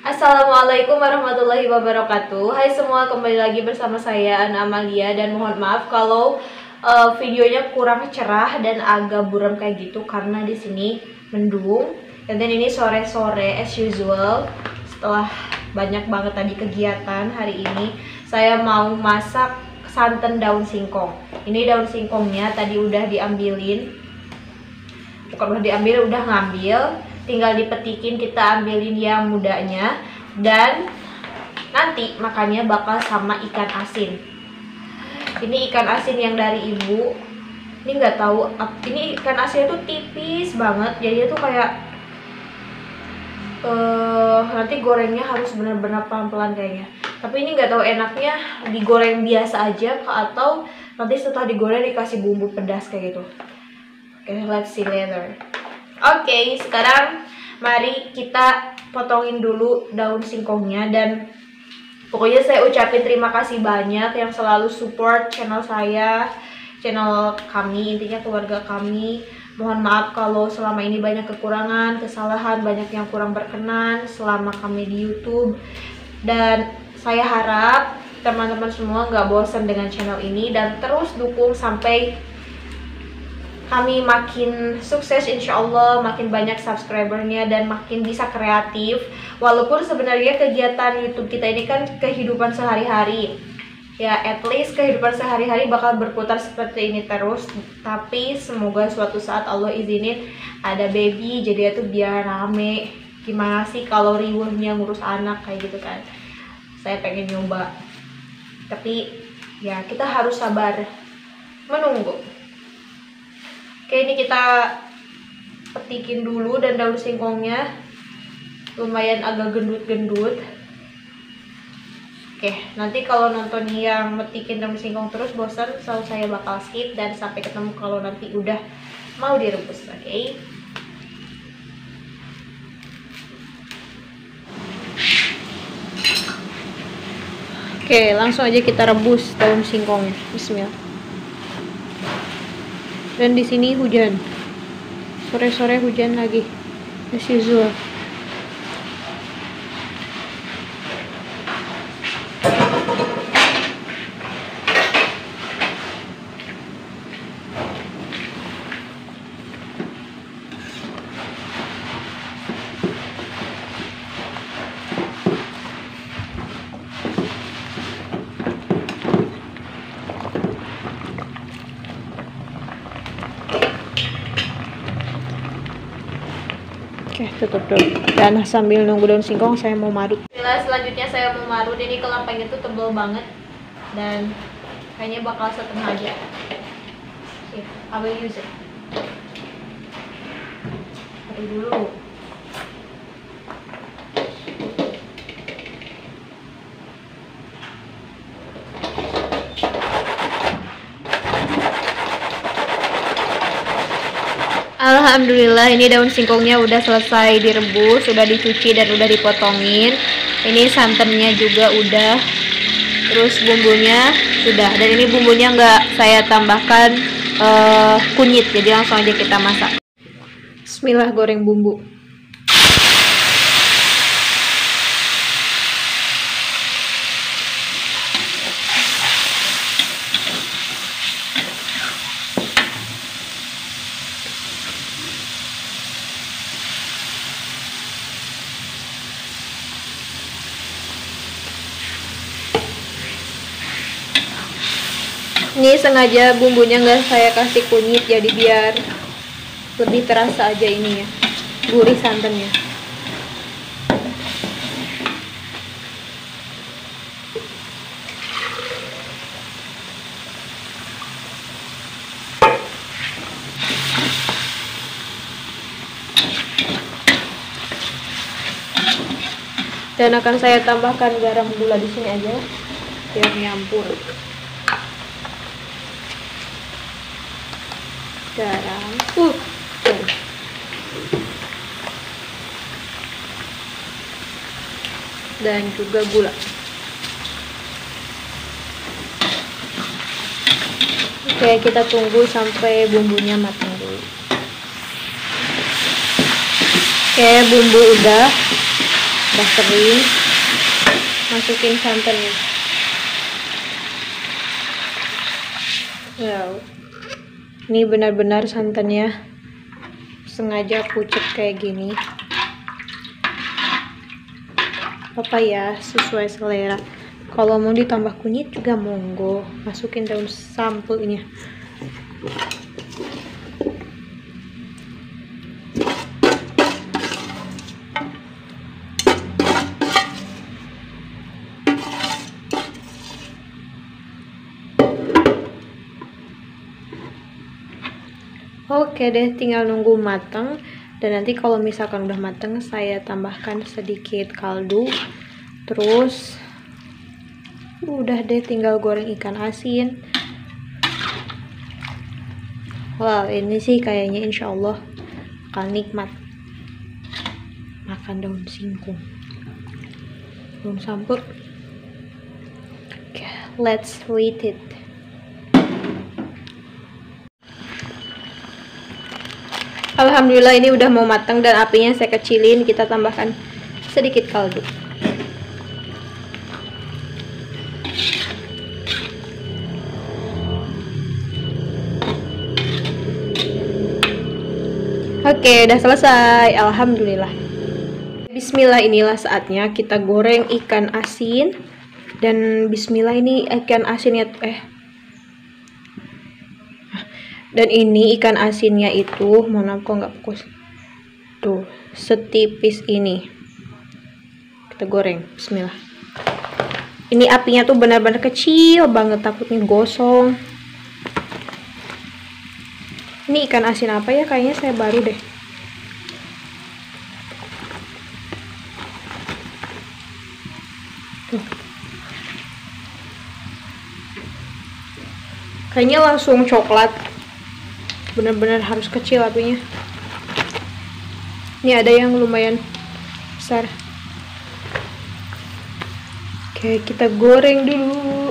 Assalamualaikum warahmatullahi wabarakatuh. Hai semua, kembali lagi bersama saya Ana Amalia, dan mohon maaf kalau videonya kurang cerah dan agak buram kayak gitu karena di sini mendung. Dan ini sore-sore as usual. Setelah banyak banget tadi kegiatan hari ini, saya mau masak santan daun singkong. Ini daun singkongnya tadi udah diambilin. Bukan udah diambil, udah ngambil. Tinggal dipetikin, kita ambilin yang mudanya, dan nanti makannya bakal sama ikan asin. Ini ikan asin yang dari ibu. Ini nggak tahu, ini ikan asinnya tuh tipis banget, jadi tuh kayak nanti gorengnya harus benar-benar pelan-pelan kayaknya. Tapi ini nggak tahu enaknya digoreng biasa aja atau nanti setelah digoreng dikasih bumbu pedas kayak gitu. Oke, let's see later. Oke, sekarang mari kita potongin dulu daun singkongnya. Dan pokoknya saya ucapin terima kasih banyak yang selalu support channel saya, channel kami, intinya keluarga kami. Mohon maaf kalau selama ini banyak kekurangan, kesalahan, banyak yang kurang berkenan selama kami di YouTube. Dan saya harap teman-teman semua nggak bosan dengan channel ini dan terus dukung sampai kami makin sukses, insya Allah, makin banyak subscribernya dan makin bisa kreatif. Walaupun sebenarnya kegiatan YouTube kita ini kan kehidupan sehari-hari, ya at least kehidupan sehari-hari bakal berputar seperti ini terus. Tapi semoga suatu saat Allah izinin ada baby, jadi itu biar rame. Gimana sih kalau riuhnya ngurus anak kayak gitu kan. Saya pengen nyoba, tapi ya kita harus sabar menunggu. Oke, ini kita petikin dulu, dan daun singkongnya lumayan agak gendut-gendut. Oke, nanti kalau nonton yang metikin daun singkong terus bosan, so saya bakal skip dan sampai ketemu kalau nanti udah mau direbus. Oke. Oke, langsung aja kita rebus daun singkongnya. Bismillah. Dan di sini hujan, sore-sore hujan lagi, as usual. Oke, tutup dulu. Dan sambil nunggu daun singkong, saya mau marut. Selanjutnya saya mau marut. Ini kelapanya tuh tebel banget dan kayaknya bakal setengah aja. Here, I will use it. Marut dulu. Alhamdulillah, ini daun singkongnya udah selesai direbus, udah dicuci dan udah dipotongin. Ini santannya juga udah, terus bumbunya sudah. Dan ini bumbunya nggak saya tambahkan kunyit, jadi langsung aja kita masak. Bismillah, goreng bumbu. Ini sengaja bumbunya nggak saya kasih kunyit, jadi biar lebih terasa aja ininya, gurih santannya. Dan akan saya tambahkan garam gula di sini aja biar nyampur. Garam, dan juga gula. Oke, kita tunggu sampai bumbunya matang dulu. Oke, bumbu udah. Udah kering, masukin santannya. Wow, ini benar-benar santannya sengaja pucet kayak gini. Apa ya, sesuai selera. Kalau mau ditambah kunyit juga monggo, masukin daun sampurnya. Oke deh, tinggal nunggu matang. Dan nanti kalau misalkan udah matang, saya tambahkan sedikit kaldu. Terus udah deh, tinggal goreng ikan asin. Wow, ini sih kayaknya insya Allah bakal nikmat makan daun singkong, daun sampur. Okay, let's eat it. Alhamdulillah ini udah mau matang dan apinya saya kecilin. Kita tambahkan sedikit kaldu. Oke, udah selesai. Alhamdulillah. Bismillah, inilah saatnya kita goreng ikan asin. Dan bismillah, ini ikan asinnya dan ini ikan asinnya itu, mana kok nggak fokus tuh, setipis ini. Kita goreng, bismillah. Ini apinya tuh benar-benar kecil banget, takutnya gosong. Ini ikan asin apa ya, kayaknya saya baru deh. Tuh. Kayaknya langsung coklat. Benar-benar harus kecil apinya. Ini ada yang lumayan besar. Oke, kita goreng dulu.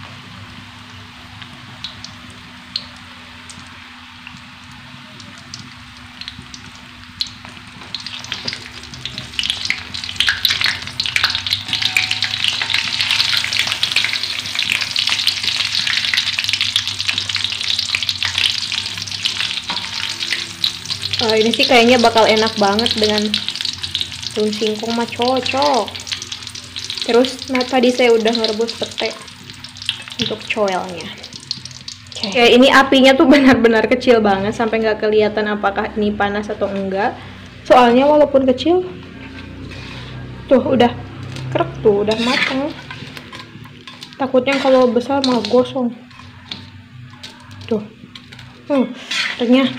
Ini sih kayaknya bakal enak banget dengan daun singkong mah cocok. Terus tadi saya udah ngerebus pete untuk coelnya. Oke, ini apinya tuh benar-benar kecil banget sampai nggak kelihatan apakah ini panas atau enggak. Soalnya walaupun kecil, tuh udah krek tuh, udah matang. Takutnya kalau besar malah gosong. Tuh, ternyata.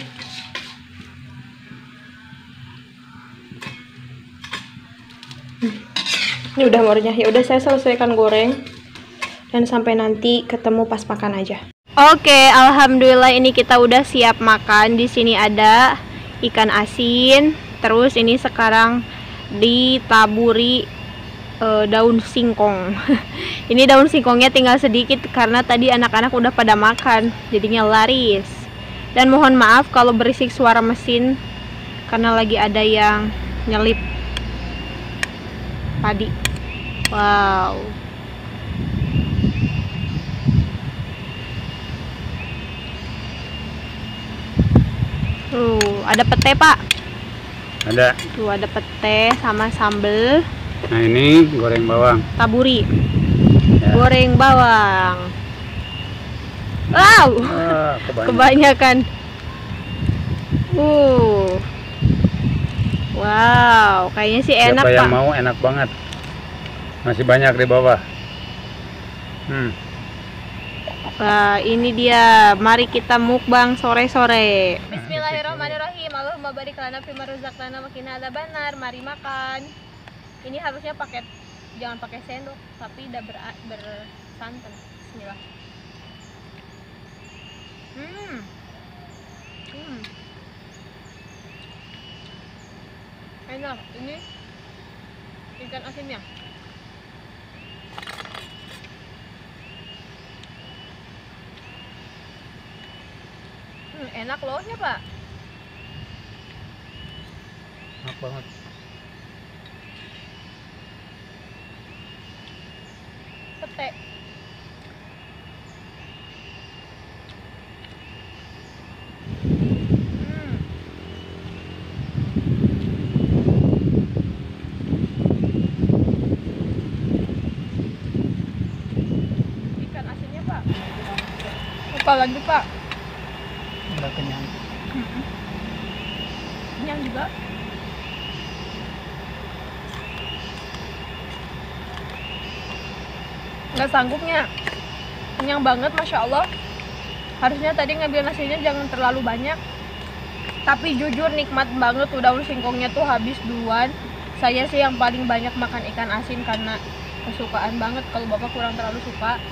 Ini udah mau renyah. Ya udah, saya selesaikan goreng dan sampai nanti ketemu pas makan aja. Oke, alhamdulillah ini kita udah siap makan. Di sini ada ikan asin, terus ini sekarang ditaburi daun singkong. Ini daun singkongnya tinggal sedikit karena tadi anak-anak udah pada makan, jadinya laris. Dan mohon maaf kalau berisik suara mesin karena lagi ada yang nyelip padi. Wow. Ada pete, Pak? Ada. Tuh ada pete sama sambel. Nah, ini goreng bawang. Taburi. Ya. Goreng bawang. Wow. Kebanyakan. Wow, kayaknya sih enak, Siapa yang Pak. mau, enak banget. Masih banyak di bawah. Wah, ini dia. Mari kita mukbang sore-sore. Bismillahirrahmanirrahim. Allahumma barik lana fima razaqtana wa qina adzabannar. Mari makan. Ini harusnya jangan pakai sendok, tapi udah bersantan. Bismillah. Enak. Ini ikan asinnya. Enak loh-nya, Pak. Enak banget. sate. Ikan asinnya Pak. Apa lagi Pak? Udah kenyang. Kenyang juga. Nggak sanggupnya. Kenyang banget, Masya Allah. Harusnya tadi ngambil nasinya jangan terlalu banyak. Tapi jujur nikmat banget tuh, daun singkongnya tuh habis duluan. Saya sih yang paling banyak makan ikan asin karena kesukaan banget. Kalau Bapak kurang terlalu suka.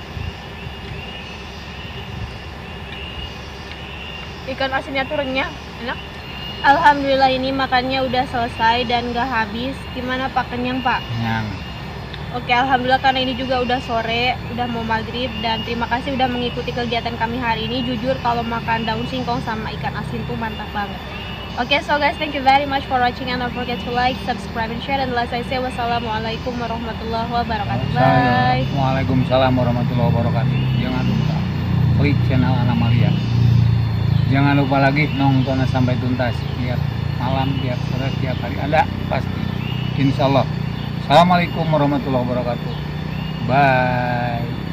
Ikan asinnya tuh renyah, enak. Alhamdulillah ini makannya udah selesai dan gak habis. Gimana Pak, kenyang Pak? Kenyang. Oke, alhamdulillah karena ini juga udah sore, udah mau maghrib, dan terima kasih udah mengikuti kegiatan kami hari ini. Jujur kalau makan daun singkong sama ikan asin tuh mantap banget. Oke, so guys, thank you very much for watching and don't forget to like, subscribe, and share. And let's say wassalamualaikum warahmatullahi wabarakatuh. Bye. Waalaikumsalam warahmatullahi wabarakatuh. Jangan lupa klik channel Anamalia. Jangan lupa lagi nonton sampai tuntas. Tiap malam, tiap sore, tiap hari ada pasti. Insya Allah. Assalamualaikum warahmatullahi wabarakatuh. Bye.